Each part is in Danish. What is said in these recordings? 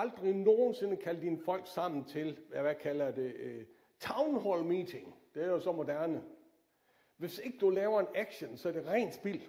aldrig nogensinde kalde dine folk sammen til, hvad kalder jeg det, town hall meeting. Det er jo så moderne. Hvis ikke du laver en action, så er det rent spild.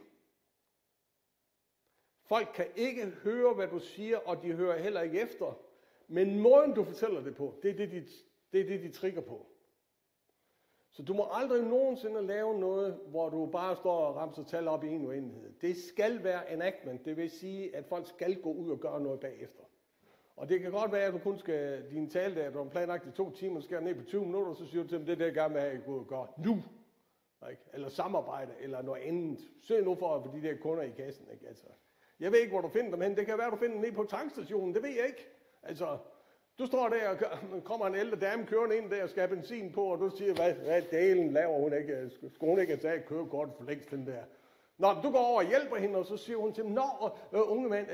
Folk kan ikke høre, hvad du siger, og de hører heller ikke efter. Men måden, du fortæller det på, det er det, de trigger på. Så du må aldrig nogensinde lave noget, hvor du bare står og ramser tal op i en uendelighed. Det skal være enactment. Det vil sige, at folk skal gå ud og gøre noget bagefter. Og det kan godt være, at du kun skal din tale der, du har planlagt i 2 timer, skal ned på 20 minutter, så siger du til dem, det der gerne vil have, at gå og gøre nu. Ikke? Eller samarbejde, eller noget andet. Søg nu for de der kunder i kassen. Ikke? Altså, jeg ved ikke, hvor du finder dem hen. Det kan være, du finder dem nede på tankstationen. Det ved jeg ikke. Altså, du står der, og kommer en ældre dame kørende ind der og skal have benzin på, og du siger, hvad delen laver hun ikke? Skulle hun ikke have taget kørekortet for længst den der? Nå, du går over og hjælper hende, og så siger hun til dem, nå, unge mand,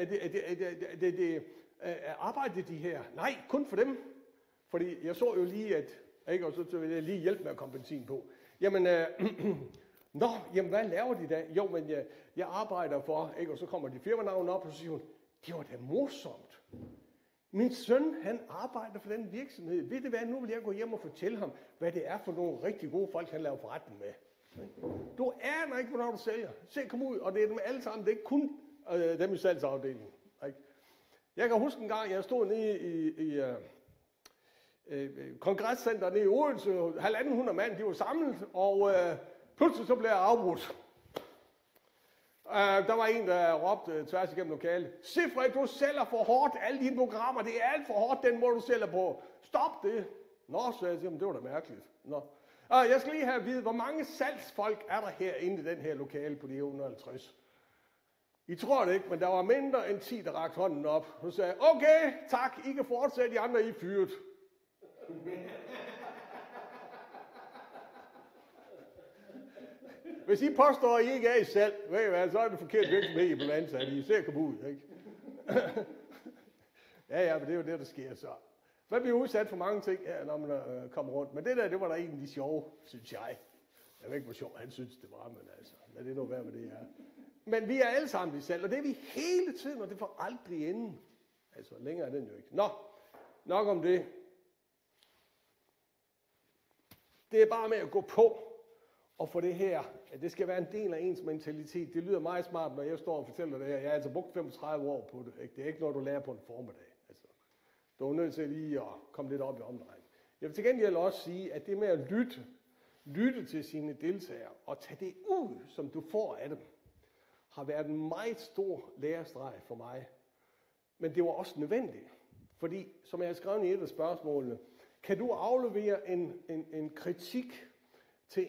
arbejder de her? Nej, kun for dem. Fordi jeg så jo lige, at, ikke, og så vil jeg lige hjælpe med at komme benzin på. Jamen, jamen, hvad laver de da? Jo, men jeg arbejder for, ikke, og så kommer de firmanavn op, og så siger hun, det var da morsomt. Min søn, han arbejder for den virksomhed. Ved du hvad, nu vil jeg gå hjem og fortælle ham, hvad det er for nogle rigtig gode folk, han laver forretning med. Du aner ikke, hvornår du sælger. Se, kom ud, og det er dem alle sammen. Det er ikke kun dem i salgsafdelingen. Ikke? Jeg kan huske en gang, jeg stod nede i kongresscenteret nede i Odense. 1.500 mand, de var samlet, og pludselig så blev jeg afbrudt. Der var en, der råbte tværs igennem lokalet, Sifred, du sælger for hårdt alle dine programmer. Det er alt for hårdt, den måde du sælger på. Stop det. Nå, sagde jeg til ham, det var da mærkeligt. Nå. Jeg skal lige have at vide, hvor mange salgsfolk er der herinde i den her lokale på de 150? I tror det ikke, men der var mindre end 10, der rakte hånden op. Så sagde jeg, okay, tak, I kan fortsætte, de andre I er fyret. Hvis I påstår, at I ikke er i salg, ved I hvad, så er det forkert virksomhed, I bliver ansat. I ser komme ud, ikke? Ja, men det er jo det, der sker så. Man bliver udsat for mange ting, ja, når man kommer rundt. Men det der, det var da egentlig sjov, synes jeg. Jeg ved ikke, hvor sjov han synes, det var, men altså, lad det nu være, hvad det er. Men vi er alle sammen i salg, og det er vi hele tiden, og det får aldrig enden. Altså, længere er den jo ikke. Nå, nok om det. Det er bare med at gå på. Og for det her, at det skal være en del af ens mentalitet, det lyder meget smart, når jeg står og fortæller det her. Jeg har altså brugt 35 år på det. Ikke? Det er ikke noget, du lærer på en formiddag. Altså, du er nødt til lige at komme lidt op i omdrejning. Jeg vil til gengæld også sige, at det med at lytte til sine deltagere og tage det ud, som du får af dem, har været en meget stor lærestreg for mig. Men det var også nødvendigt. Fordi, som jeg har skrevet i et af spørgsmålene, kan du aflevere en kritik til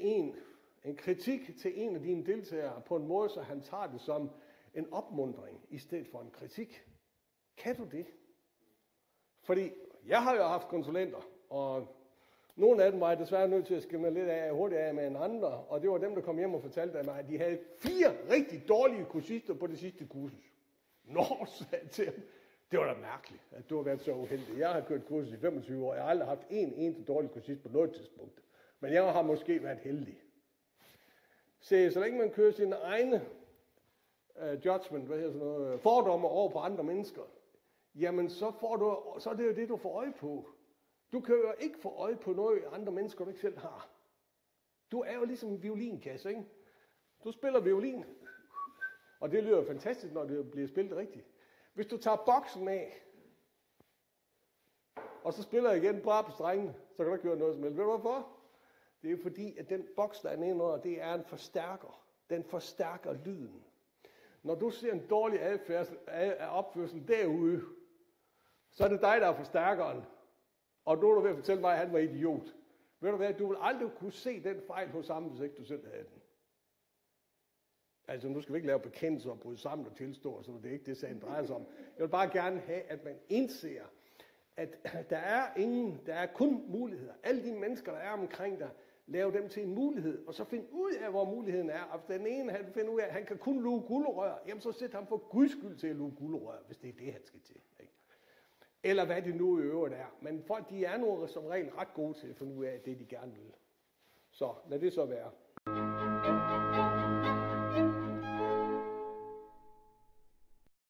en af dine deltagere på en måde, så han tager det som en opmuntring i stedet for en kritik. Kan du det? Fordi jeg har jo haft konsulenter, og nogle af dem var jeg desværre nødt til at skimme lidt hurtigt af med en andre, og det var dem, der kom hjem og fortalte mig, at de havde 4 rigtig dårlige kursister på det sidste kursus. Nå, sagde jeg til dem. Det var da mærkeligt, at du har været så uheldig. Jeg har kørt kursus i 25 år, jeg har aldrig haft en eneste dårlig kursist på noget tidspunkt. Men jeg har måske været heldig. Så længe man kører sine egne fordomme over på andre mennesker, jamen så er det jo det, du får øje på. Du kan jo ikke få øje på noget, andre mennesker du ikke selv har. Du er jo ligesom en violinkasse, ikke? Du spiller violin, og det lyder fantastisk, når det bliver spillet rigtigt. Hvis du tager boksen af, og så spiller jeg igen bare på strengene, så kan du ikke høre noget som helst. Ved du hvorfor? Det er fordi, at den boks, der er nedenunder, det er en forstærker. Den forstærker lyden. Når du ser en dårlig opførsel derude, så er det dig, der er forstærkeren. Og nu er du ved at fortælle mig, at han var idiot. Ved du hvad, du vil aldrig kunne se den fejl hos ham, hvis ikke du selv havde den. Altså, nu skal vi ikke lave bekendelser og bryde sammen og tilstå, så det er ikke det, sagen drejer sig om. Jeg vil bare gerne have, at man indser, at der er kun muligheder. Alle de mennesker, der er omkring dig, lave dem til en mulighed, og så finde ud af, hvor muligheden er. Og hvis den ene, han finder ud af, at han kan kun luge gulerør, jamen så sæt ham for Guds skyld til at luge gulerør, hvis det er det, han skal til. Ikke? Eller hvad det nu i øvrigt er. Men folk, de er nogle som regel ret gode til at finde ud af det, de gerne vil. Så lad det så være.